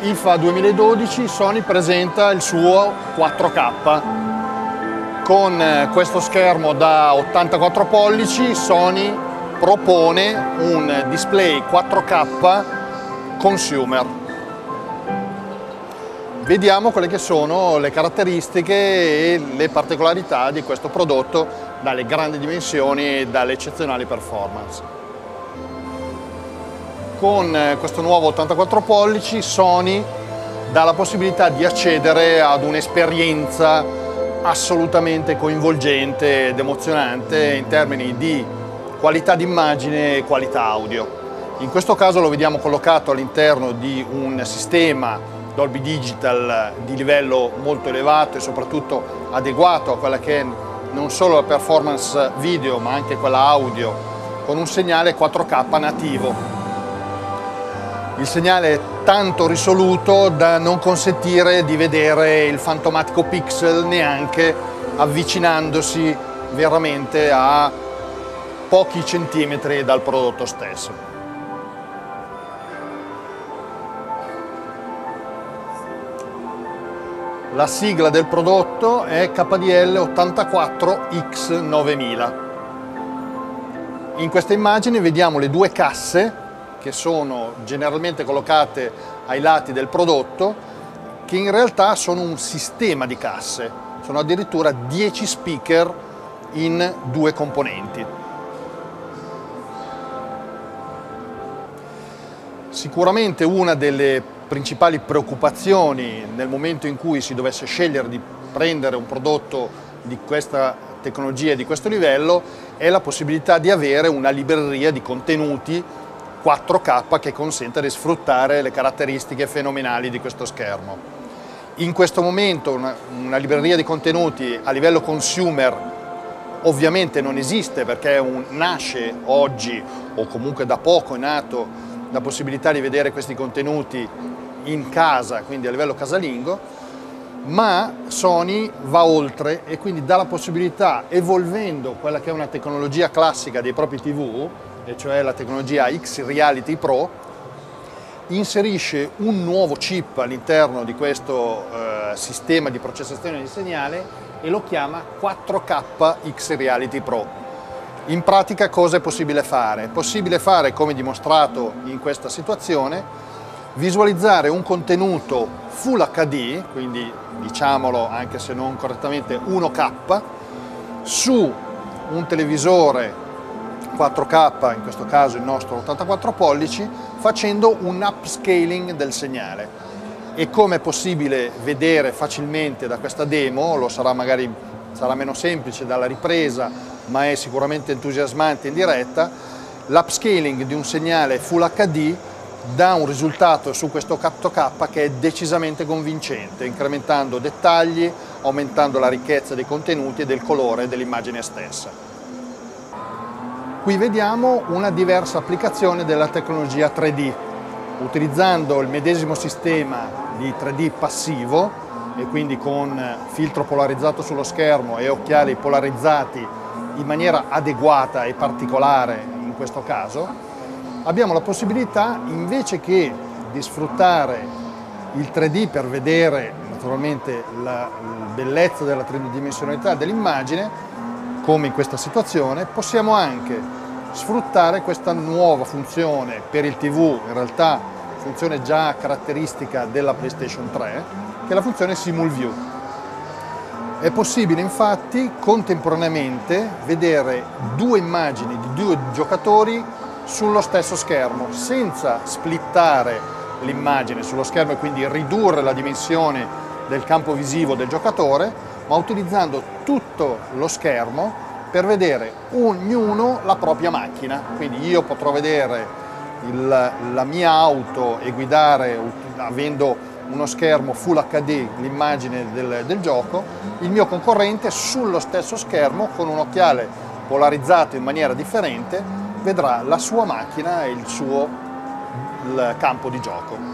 IFA 2012 Sony presenta il suo 4K. Con questo schermo da 84 pollici Sony propone un display 4K consumer. Vediamo quelle che sono le caratteristiche e le particolarità di questo prodotto, dalle grandi dimensioni e dalle eccezionali performance. Con questo nuovo 84 pollici Sony dà la possibilità di accedere ad un'esperienza assolutamente coinvolgente ed emozionante in termini di qualità d'immagine e qualità audio. In questo caso lo vediamo collocato all'interno di un sistema Dolby Digital di livello molto elevato e soprattutto adeguato a quella che è non solo la performance video ma anche quella audio, con un segnale 4K nativo. Il segnale è tanto risoluto da non consentire di vedere il fantomatico pixel neanche avvicinandosi veramente a pochi centimetri dal prodotto stesso. La sigla del prodotto è KDL 84X9000. In questa immagine vediamo le due casse che sono generalmente collocate ai lati del prodotto, che in realtà sono un sistema di casse, sono addirittura 10 speaker in due componenti. Sicuramente una delle principali preoccupazioni nel momento in cui si dovesse scegliere di prendere un prodotto di questa tecnologia e di questo livello è la possibilità di avere una libreria di contenuti 4K che consenta di sfruttare le caratteristiche fenomenali di questo schermo. In questo momento una libreria di contenuti a livello consumer ovviamente non esiste, perché nasce oggi, o comunque da poco è nato, la possibilità di vedere questi contenuti in casa, quindi a livello casalingo, ma Sony va oltre e quindi dà la possibilità, evolvendo quella che è una tecnologia classica dei propri TV, e cioè la tecnologia X-Reality Pro, inserisce un nuovo chip all'interno di questo sistema di processazione di segnale e lo chiama 4K X-Reality Pro. In pratica cosa è possibile fare? È possibile fare, come dimostrato in questa situazione, visualizzare un contenuto Full HD, quindi diciamolo anche se non correttamente 1K, su un televisore 4K, in questo caso il nostro 84 pollici, facendo un upscaling del segnale. E come è possibile vedere facilmente da questa demo, lo sarà magari meno semplice dalla ripresa, ma è sicuramente entusiasmante in diretta, l'upscaling di un segnale Full HD dà un risultato su questo 4K che è decisamente convincente, incrementando dettagli, aumentando la ricchezza dei contenuti e del colore dell'immagine stessa. Qui vediamo una diversa applicazione della tecnologia 3D, utilizzando il medesimo sistema di 3D passivo e quindi con filtro polarizzato sullo schermo e occhiali polarizzati in maniera adeguata e particolare in questo caso. Abbiamo la possibilità, invece che di sfruttare il 3D per vedere naturalmente la bellezza della tridimensionalità dell'immagine, come in questa situazione, possiamo anche sfruttare questa nuova funzione per il TV, in realtà funzione già caratteristica della PlayStation 3, che è la funzione Simul View. È possibile infatti contemporaneamente vedere due immagini di due giocatori sullo stesso schermo, senza splittare l'immagine sullo schermo e quindi ridurre la dimensione del campo visivo del giocatore, ma utilizzando tutto lo schermo per vedere ognuno la propria macchina. Quindi io potrò vedere la mia auto e guidare avendo uno schermo Full HD l'immagine del gioco, il mio concorrente sullo stesso schermo con un occhiale polarizzato in maniera differente vedrà la sua macchina e il campo di gioco.